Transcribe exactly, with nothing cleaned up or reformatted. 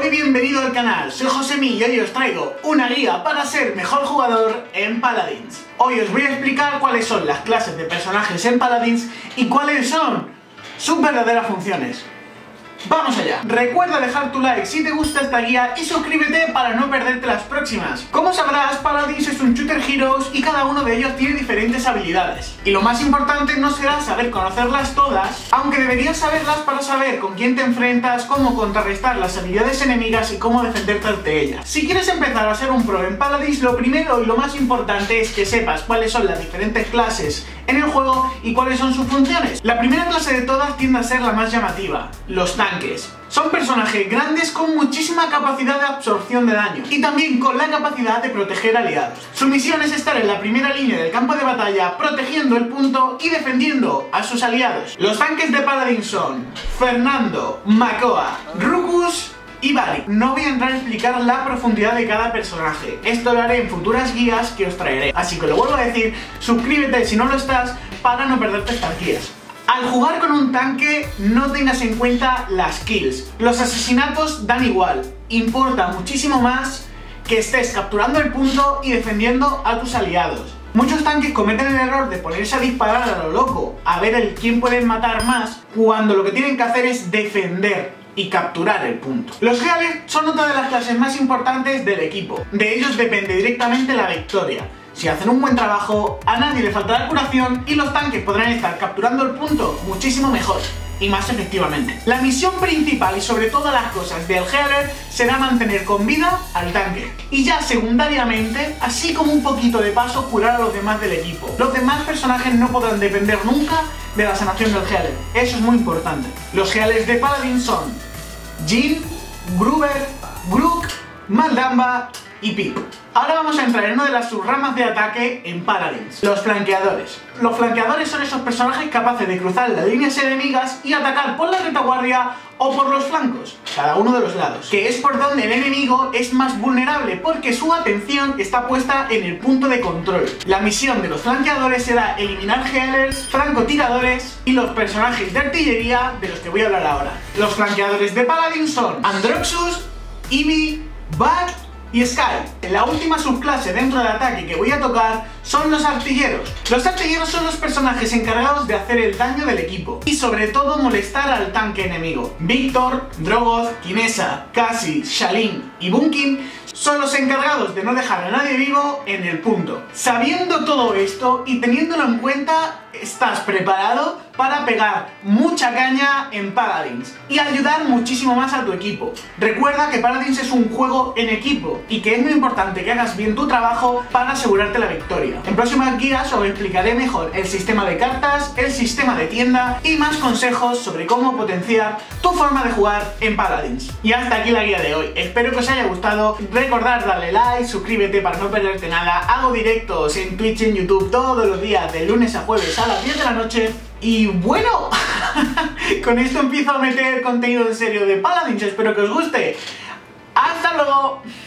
Muy bienvenido al canal, soy Josemi y hoy os traigo una guía para ser mejor jugador en Paladins. Hoy os voy a explicar cuáles son las clases de personajes en Paladins y cuáles son sus verdaderas funciones. ¡Vamos allá! Recuerda dejar tu like si te gusta esta guía y suscríbete para no perderte las próximas. Como sabrás, Paladins es un Shooter Heroes y cada uno de ellos tiene diferentes habilidades. Y lo más importante no será saber conocerlas todas, aunque deberías saberlas para saber con quién te enfrentas, cómo contrarrestar las habilidades enemigas y cómo defenderte ante ellas. Si quieres empezar a ser un pro en Paladins, lo primero y lo más importante es que sepas cuáles son las diferentes clases en el juego y cuáles son sus funciones. La primera clase de todas tiende a ser la más llamativa, los tanques. Son personajes grandes con muchísima capacidad de absorción de daño y también con la capacidad de proteger aliados. Su misión es estar en la primera línea del campo de batalla protegiendo el punto y defendiendo a sus aliados. Los tanques de Paladin son Fernando, Makoa, Rukus y Bari. No voy a entrar a explicar la profundidad de cada personaje, esto lo haré en futuras guías que os traeré, así que lo vuelvo a decir, suscríbete si no lo estás para no perderte estas guías. Al jugar con un tanque no tengas en cuenta las kills, los asesinatos dan igual, importa muchísimo más que estés capturando el punto y defendiendo a tus aliados. Muchos tanques cometen el error de ponerse a disparar a lo loco, a ver el quién pueden matar más, cuando lo que tienen que hacer es defender y capturar el punto. Los healers son otra de las clases más importantes del equipo. De ellos depende directamente la victoria. Si hacen un buen trabajo, a nadie le faltará curación y los tanques podrán estar capturando el punto muchísimo mejor y más efectivamente. La misión principal y sobre todas las cosas del healer será mantener con vida al tanque y ya secundariamente, así como un poquito de paso, curar a los demás del equipo. Los demás personajes no podrán depender nunca de la sanación del healer, eso es muy importante. Los healers de Paladin son Jhin, Gruber, Grook, Maldamba y Pip. Ahora vamos a entrar en una de las subramas de ataque en Paladins, los flanqueadores. Los flanqueadores son esos personajes capaces de cruzar las líneas enemigas y atacar por la retaguardia o por los flancos, cada uno de los lados, que es por donde el enemigo es más vulnerable porque su atención está puesta en el punto de control. La misión de los flanqueadores será eliminar healers, francotiradores y los personajes de artillería de los que voy a hablar ahora. Los flanqueadores de Paladin son Androxus, Eevee, Bat y Sky. La última subclase dentro del ataque que voy a tocar son los artilleros. Los artilleros son los personajes encargados de hacer el daño del equipo y sobre todo molestar al tanque enemigo. Viktor, Drogoz, Kinesa, Cassie, Shalin y Bunkin son los encargados de no dejar a nadie vivo en el punto. Sabiendo todo esto y teniéndolo en cuenta, estás preparado para pegar mucha caña en Paladins y ayudar muchísimo más a tu equipo. Recuerda que Paladins es un juego en equipo y que es muy importante que hagas bien tu trabajo para asegurarte la victoria. En próximas guías os explicaré mejor el sistema de cartas, el sistema de tienda y más consejos sobre cómo potenciar tu forma de jugar en Paladins. Y hasta aquí la guía de hoy, espero que os haya gustado. Recordad darle like, suscríbete para no perderte nada. Hago directos en Twitch y en YouTube todos los días de lunes a jueves a las diez de la noche. Y bueno, con esto empiezo a meter contenido en serio de Paladins, espero que os guste. ¡Hasta luego!